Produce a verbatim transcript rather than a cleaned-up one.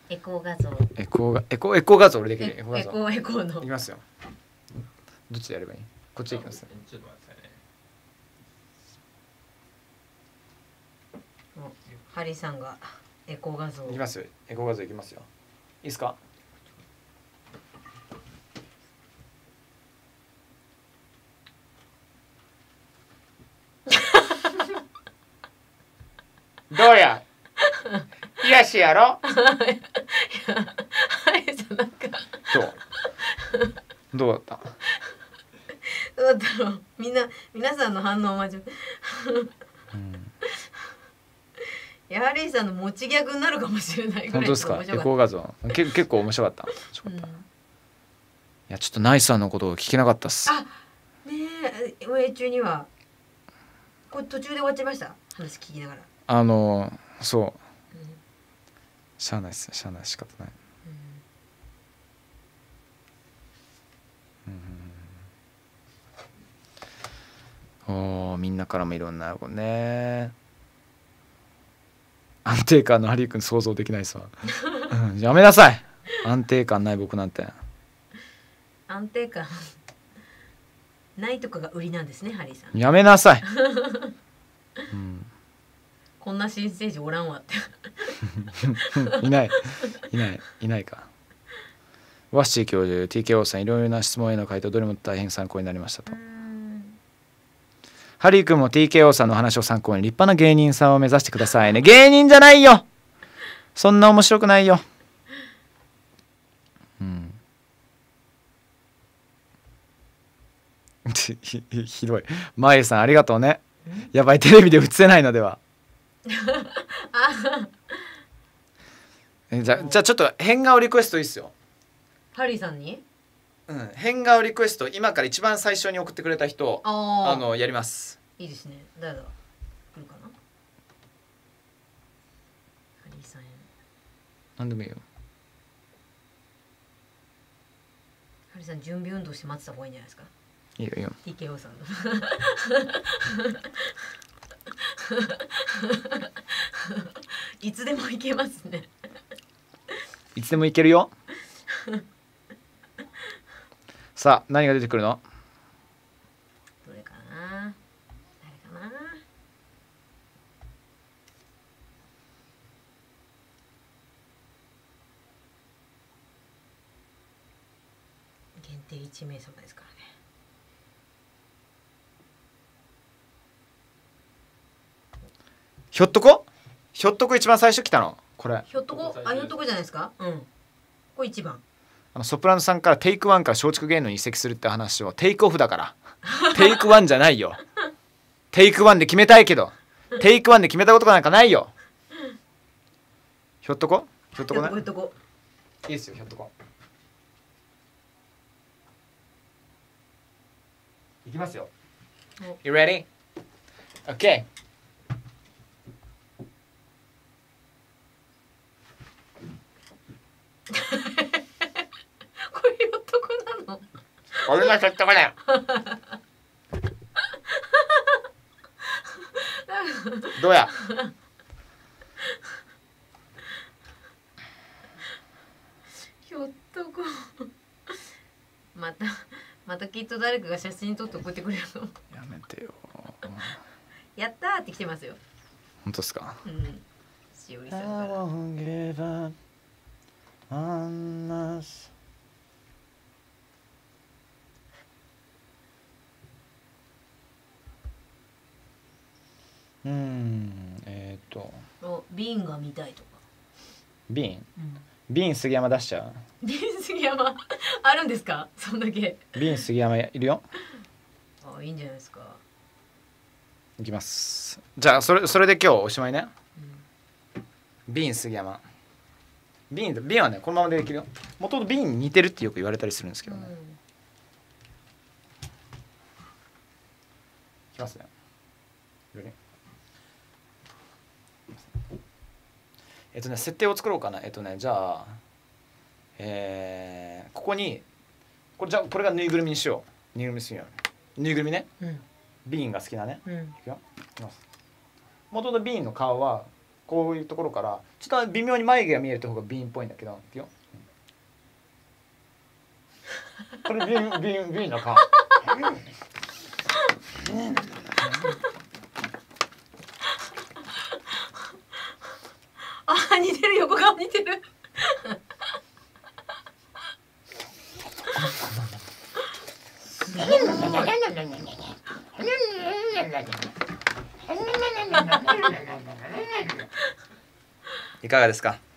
エコー画像。 エコーがエコーエコー画像俺できる。 エコーエコーの。 いきますよ。どっちでやればいい？こっちでいきます。 ちょっと待ってくださいね。 ハリーさんがエコー画像。 いきますよ。エコー画像いきますよ。いいですか？どうや？癒しやろ？ ハリーさんなんかどう？どうだった？ どうだったろう。みんな皆さんの反応を待ち。 うん、 いやハリーさんの持ちギャグになるかもしれないぐらい。 本当ですか？エコー画像け結構面白かった。面白かった。 うん、 いやちょっとナイさんのことを聞けなかったっす。 あ、ねえ、運営中にはこれ途中で終わっちゃいました。話聞きながら。 あのそう、 うん、 しゃあないっす。しゃあない、仕方ない。うん、おー、みんなからもいろんなね。安定感のハリー君想像できないっすわ。うん、やめなさい。安定感ない僕なんて。 安定感ないとかが売りなんですね、ハリーさん。 やめなさい。うん、 こんな新生児おらんわって。 いないいないいないか。ワッシー教授 ティーケーオー さん、いろいろな質問への回答どれも大変参考になりましたと。ハリー君も ティーケーオー さんの話を参考に立派な芸人さんを目指してくださいね。芸人じゃないよ、そんな面白くないよ。うん。ひ, ひどい。まえさんありがとうね。やばい、テレビで映せないのでは。えじゃじゃあちょっと変顔リクエストいいっすよ。 ハリーさんに、 うん、変顔リクエスト今から一番最初に送ってくれた人、ああのやります。 いいですね。誰だ来るかな。ハリーさんへ。 なんでもいいよ。 ハリーさん準備運動して待ってた方がいいんじゃないですか。 いいよいいよ。 ティーケーオー さんの。いつでも行けますね。 いつでもいけるよ。さあ何が出てくるの？ どれかな、誰かな。限定いち名様ですからね。 ひょっとこひょっとこ一番最初来たのこれ。 ひょっとこ、あ、ひょっとこじゃないですか。うん、これ一番。 あのソプラノさんからテイクワンから松竹芸能に移籍するって話をテイクオフだからテイクワンじゃないよ。テイクワンで決めたいけどテイクワンで決めたことなんかないよ。ひょっとこひょっとこね。 ひょっとこいいですよ、ひょっとこいきますよ。 You ready? Okay. これひょっとこなの。 俺がひょっとこだよ。どうや。 ひょっとこまたまたきっと誰かが写真撮って送ってくれるの。 やめてよ。 やったーって来てますよ。 本当ですか。 うん。しおりさんから。 うん、えっ、ー、とお、瓶が見たいとか。 瓶、 うん、 瓶杉山出しちゃう。 瓶杉山あるんですか。そんだけ。 瓶杉山いるよ。 あ、いいんじゃないですか。 いきます。じゃあそれそれで今日おしまいね。うん、瓶杉山。瓶瓶はねこのままでできるよ。もともと瓶に似てるってよく言われたりするんですけどね。うん、いきますね。えっとね設定を作ろうかな。えっとねじゃあえー、ここにこれじゃあこれがぬいぐるみにしよう。ぬいぐるみにしよう。ぬいぐるみね。うん、ビーンが好きなね。うん、いくよ。いきます。元々ビーンの顔はこういうところからちょっと微妙に眉毛が見えるところが瓶っぽいんだけど、いくよ。これ瓶瓶瓶の顔。 あ、似てる、横顔似てる。 いかがですか。